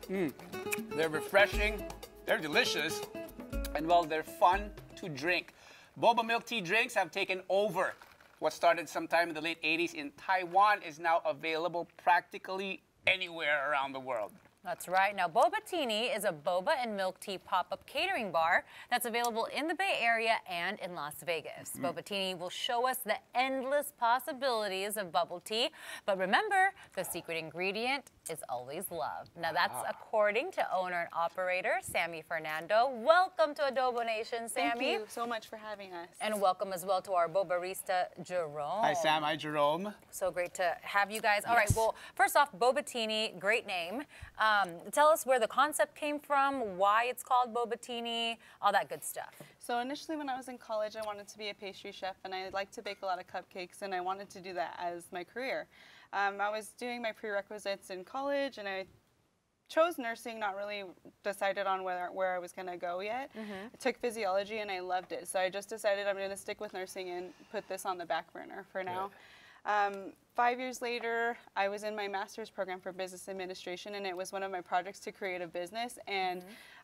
They're refreshing, they're delicious, and well, they're fun to drink. Boba milk tea drinks have taken over. What started sometime in the late 80s in Taiwan is now available practically anywhere around the world. That's right. Now, Bobatini is a boba and milk tea pop-up catering bar that's available in the Bay Area and in Las Vegas. Bobatini will show us the endless possibilities of bubble tea. But remember, the secret ingredient is always love. Now, that's according to owner and operator Sammy Fernando. Welcome to Adobo Nation, Sammy. Thank you so much for having us. And welcome as well to our Bobarista, Jerome. Hi, Sam. Hi, Jerome. So great to have you guys. All right, well, first off, Bobatini, great name. Tell us where the concept came from, why it's called Bobatini, all that good stuff. So initially when I was in college, I wanted to be a pastry chef, and I liked to bake a lot of cupcakes, and I wanted to do that as my career. I was doing my prerequisites in college, and I chose nursing, not really decided on where I was going to go yet. I took physiology, and I loved it. So I just decided I'm going to stick with nursing and put this on the back burner for now. 5 years later, I was in my master's program for business administration, and it was one of my projects to create a business. And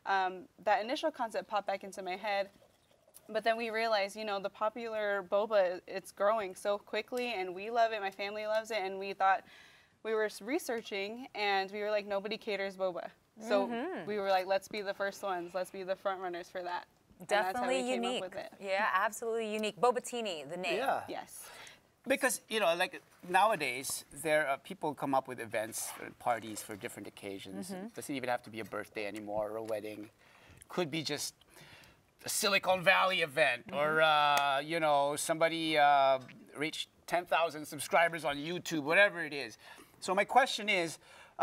that initial concept popped back into my head. But then we realized, you know, the popular boba, it's growing so quickly, and we love it. My family loves it. And we thought, we were researching, and we were like, nobody caters boba. So we were like, let's be the first ones. Let's be the front runners for that. Definitely and that's how we unique. came up with it. Yeah, absolutely unique. Bobatini, the name. Yeah. Yes. Because, you know, like nowadays, there are people come up with events, parties for different occasions. It doesn't even have to be a birthday anymore or a wedding. Could be just a Silicon Valley event or, you know, somebody reached 10,000 subscribers on YouTube, whatever it is. So my question is,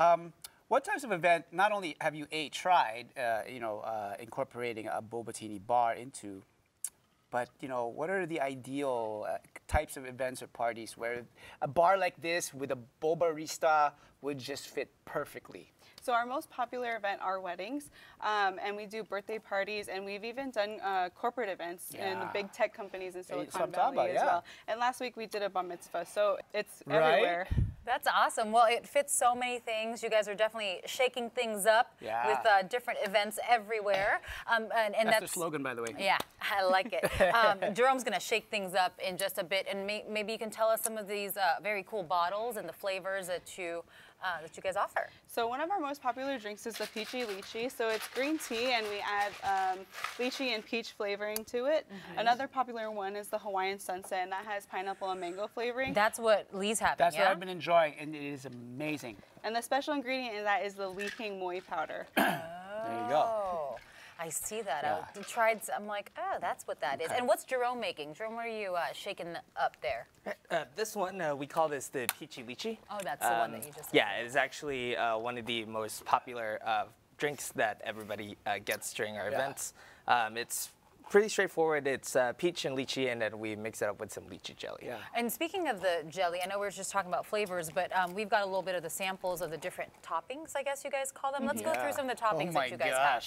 what types of event, not only have you tried, you know, incorporating a Bobatini bar into, but, you know, what are the ideal types of events or parties where a bar like this with a Bobarista would just fit perfectly? So our most popular event are weddings, and we do birthday parties, and we've even done corporate events in the big tech companies in Silicon Valley as well. And last week we did a bar mitzvah, so it's everywhere. That's awesome. Well, it fits so many things. You guys are definitely shaking things up with different events everywhere. And that's the slogan, by the way. Yeah, I like it. Jerome's going to shake things up in just a bit, and maybe you can tell us some of these very cool bottles and the flavors that you guys offer. So one of our most popular drinks is the Peachy Lychee. So it's green tea, and we add lychee and peach flavoring to it. Another popular one is the Hawaiian Sunset, and that has pineapple and mango flavoring. That's what Lee's having, That's what I've been enjoying, and it is amazing. And the special ingredient in that is the Li King Moi powder. There you go. I see that. I tried. I'm like, oh, that's what that is. And what's Jerome making? Jerome, what are you shaking up there? This one, we call this the Peachy Lychee. Oh, that's the one that you just Yeah, it is actually one of the most popular drinks that everybody gets during our events. It's pretty straightforward. It's peach and lychee, and then we mix it up with some lychee jelly. Yeah. And speaking of the jelly, I know we were just talking about flavors, but we've got a little bit of the samples of the different toppings, I guess you guys call them. Let's go through some of the toppings that you guys have.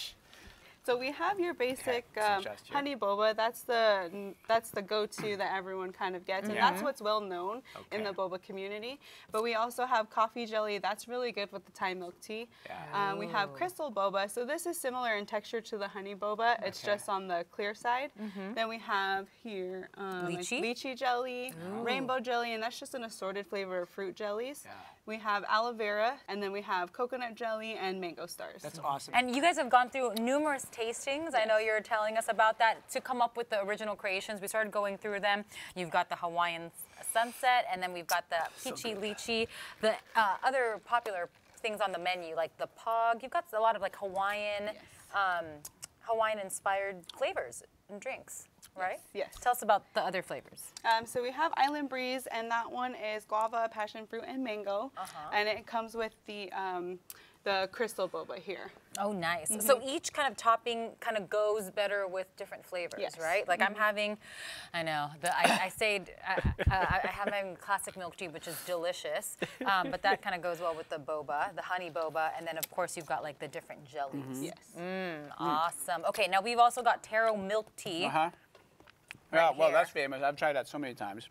So we have your basic honey boba. That's the go-to that everyone kind of gets, and that's what's well known in the boba community. But we also have coffee jelly. That's really good with the Thai milk tea. We have crystal boba. So this is similar in texture to the honey boba. It's just on the clear side. Then we have here lychee jelly, rainbow jelly, and that's just an assorted flavor of fruit jellies. We have aloe vera, and then we have coconut jelly and mango stars. That's awesome. And you guys have gone through numerous tastings. I know you're telling us about that to come up with the original creations. We started going through them. You've got the Hawaiian Sunset, and then we've got the Peachy Lychee. The other popular things on the menu, like the Pog. You've got a lot of like Hawaiian, Hawaiian-inspired flavors and drinks. Right? Yes. Tell us about the other flavors. So we have Island Breeze, and that one is guava, passion fruit, and mango. And it comes with the crystal boba here. Oh, nice. So each kind of topping kind of goes better with different flavors, right? Like I'm having, I know, I have my classic milk tea, which is delicious, but that kind of goes well with the boba, the honey boba, and then of course you've got like the different jellies. Yes. Awesome. Okay, now we've also got taro milk tea. Yeah, well, that's famous. I've tried that so many times.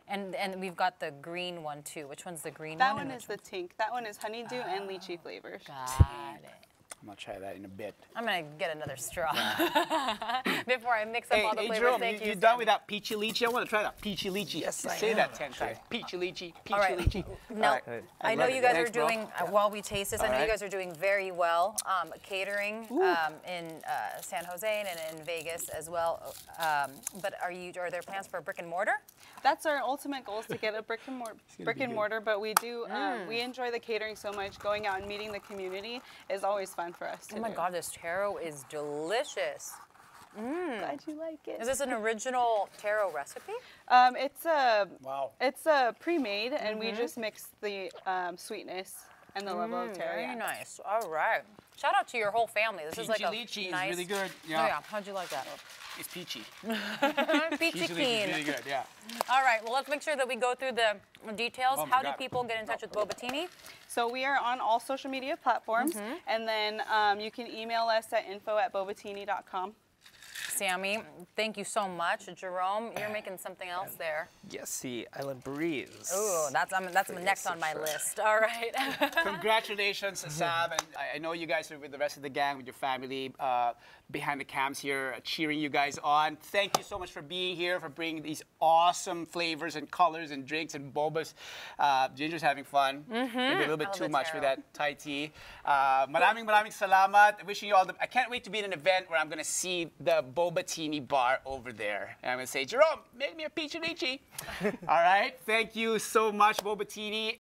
And we've got the green one too. Which one's the green That one? one is the Tink. That one is honeydew and lychee flavors. Got it. I'm gonna try that in a bit. I'm gonna get another straw before I mix up all the flavors. Jerome, Thank you you. done Sammy. with that peachy lychee? I want to try that peachy lychee. Yes, I Say am. that 10 times. Peachy lychee, peachy All right. lychee. No, All right. I know love you it. guys Thanks, are bro. doing, while we taste this, I know you right. guys are doing very well catering in San Jose and in Vegas as well. But are there plans for brick and mortar? That's our ultimate goal, is to get a brick and mortar. But we do we enjoy the catering so much. Going out and meeting the community is always fun for us. Oh my God, this taro is delicious. Glad you like it. Is this an original taro recipe? It's a Wow. It's pre-made, and we just mix the sweetness and the level of taro. Very yeah. nice. All right. Shout out to your whole family. This is like a Peachy lychee nice. is really good. Oh yeah. How'd you like that? It's peachy. Peachy Peachy lychee is keen. really good, yeah. All right. Well, let's make sure that we go through the details. Oh my How do God. people get in touch with Bobatini? So we are on all social media platforms, and then you can email us at info@bobatini.com. Sammy, thank you so much. Jerome, you're making something else there. Yes, the Island Breeze. Ooh, that's next on my list. All right. Congratulations, Sam. And I know you guys are with the rest of the gang, with your family, behind the cams here, cheering you guys on. Thank you so much for being here, for bringing these awesome flavors and colors and drinks and bobas. Ginger's having fun. Maybe a little bit love too the much with taro. that Thai tea. Maraming salamat. Wishing you all the. I can't wait to be at an event where I'm going to see the Bobatini bar over there. And I'm going to say, Jerome, make me a peachy lychee. All right. Thank you so much, Bobatini.